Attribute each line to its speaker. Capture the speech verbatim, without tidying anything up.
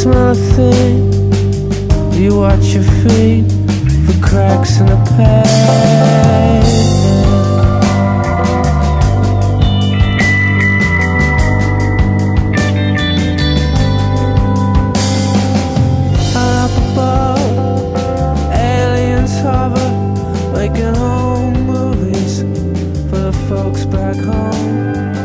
Speaker 1: smell a thing. You watch your feet for cracks in the pavement. Up above, aliens hover, making home movies for the folks back home.